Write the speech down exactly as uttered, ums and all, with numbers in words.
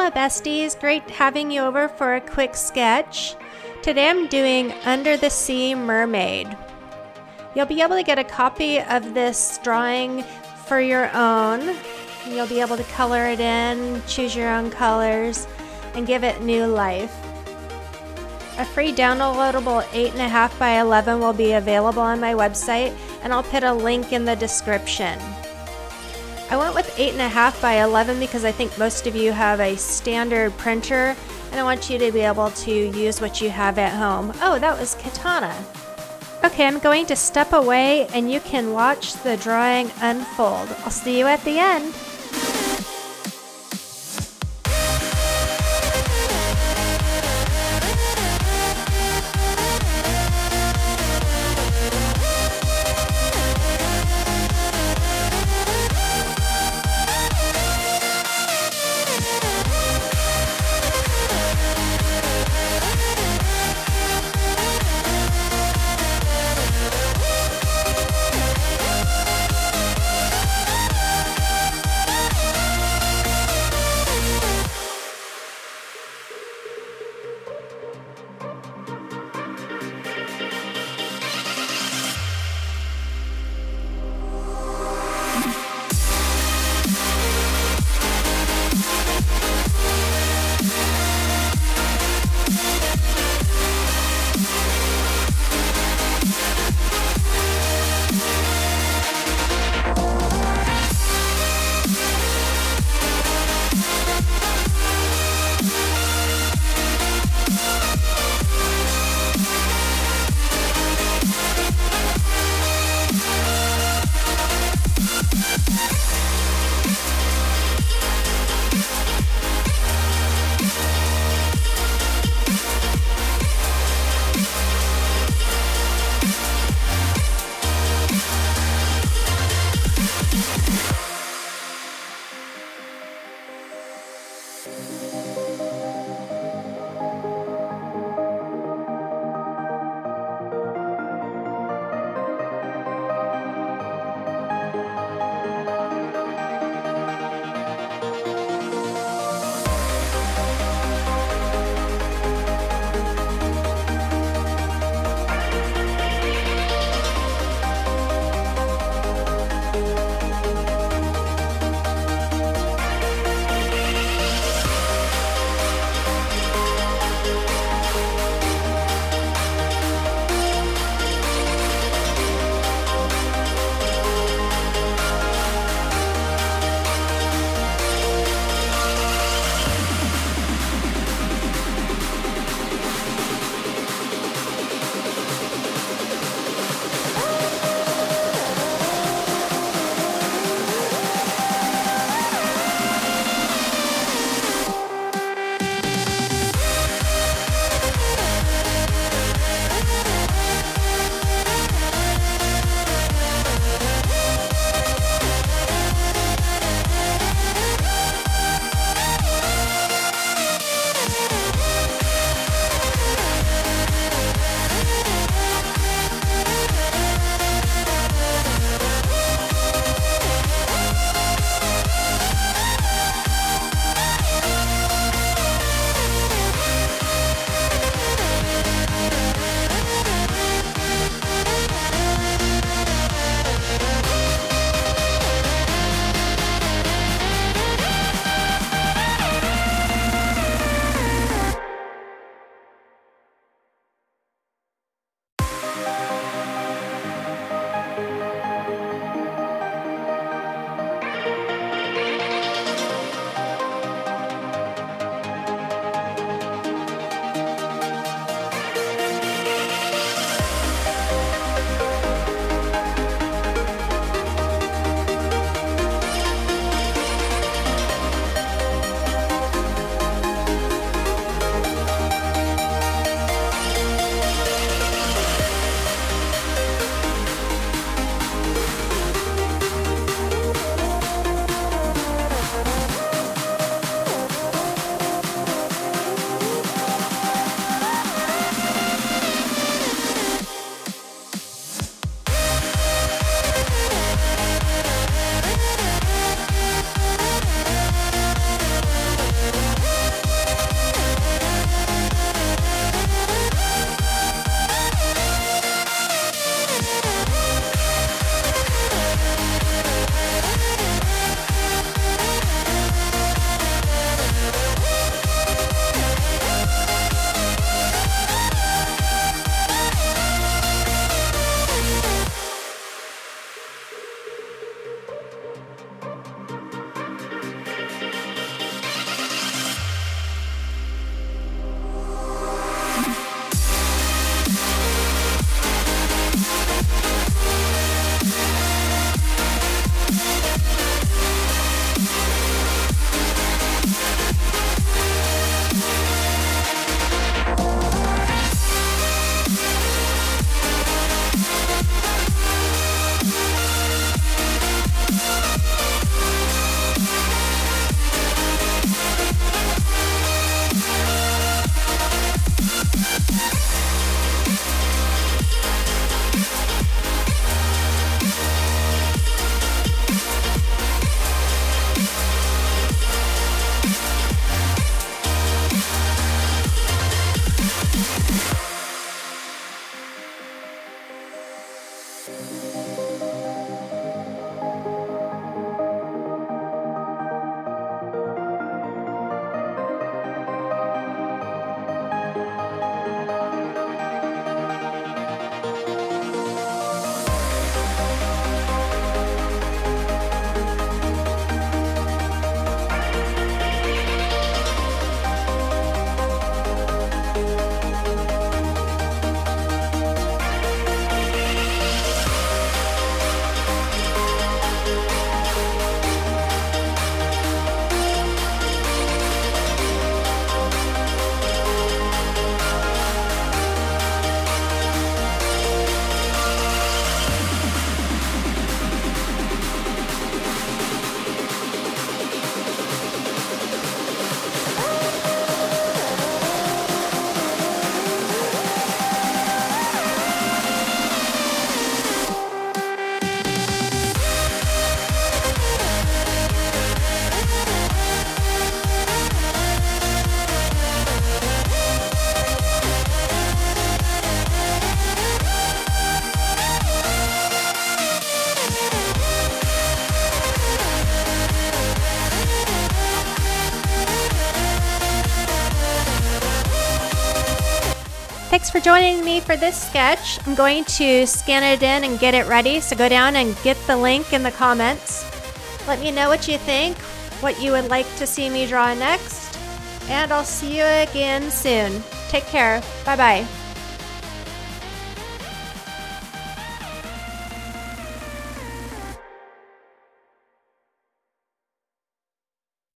Aloha besties, great having you over for a quick sketch. Today I'm doing Under the Sea Mermaid. You'll be able to get a copy of this drawing for your own. You'll be able to color it in, choose your own colors, and give it new life. A free downloadable eight point five by eleven will be available on my website, and I'll put a link in the description. I went with eight point five by eleven because I think most of you have a standard printer, and I want you to be able to use what you have at home. Oh, that was Katana. Okay, I'm going to step away and you can watch the drawing unfold. I'll see you at the end. Thanks for joining me for this sketch. I'm going to scan it in and get it ready, so go down and get the link in the comments. Let me know what you think, what you would like to see me draw next, and I'll see you again soon. Take care. Bye-bye.